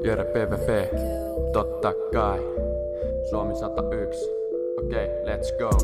Jere PVP, totta kai. Suomi 101, okei, let's go.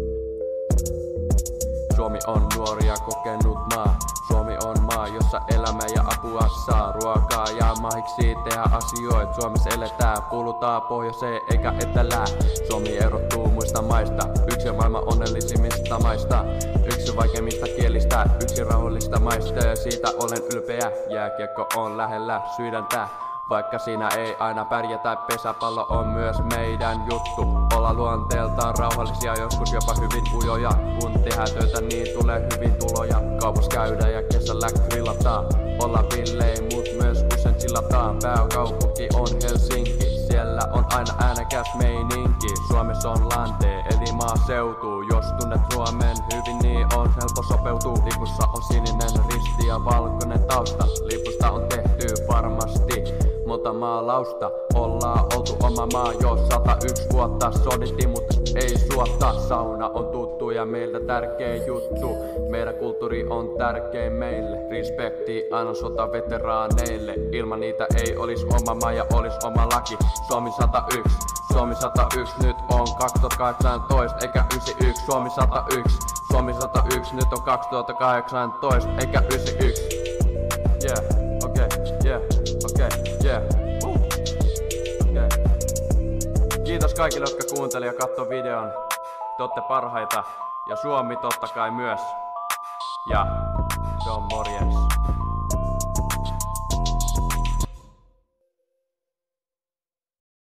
Suomi on nuori ja kokenut maa. Suomi on maa, jossa elämää ja apua saa. Ruokaa ja mahiksi tehdä asioita. Suomessa eletään, kuulutaan pohjoiseen eikä etelään. Suomi erottuu muista maista, yksi maailman onnellisimmista maista. Yksi vaikeimmista kielistä, yksi rauhallista maista ja siitä olen ylpeä. Jääkiekko on lähellä sydäntä, vaikka siinä ei aina pärjätä. Pesäpallo on myös meidän juttu. Olla luonteeltaan rauhallisia, joskus jopa hyvin ujoja. Kun tehdään työtä, niin tulee hyvin tuloja. Kaupassa käydään ja kesällä grillataan. Olla villei, mut myös usein chillataan. Pääkaupunki on Helsinki, siellä on aina äänekäs meininki. Suomessa on lante, eli maaseutu. Jos tunnet Suomen hyvin, niin on helppo sopeutua. Lipussa on sininen risti ja valkoinen tausta. Lipusta on tehty varmasti monta maalausta. Ollaan oltu oma maa jo 101 vuotta. Sodittiin mut ei suotta. Sauna on tuttu ja meiltä tärkeä juttu. Meidän kulttuuri on tärkein meille. Respekti aina sotaveteraaneille. Ilman niitä ei olis oma maa ja olis oma laki. Suomi 101, Suomi 101, nyt on 2018 eikä 91. Suomi 101, Suomi 101, nyt on 2018 eikä 91. Yeah, okei, yeah, okei, yeah. Okay. Kiitos kaikille, jotka kuunteli ja katsoi videon. Te ootte parhaita ja Suomi totta kai myös. Ja se on morjens.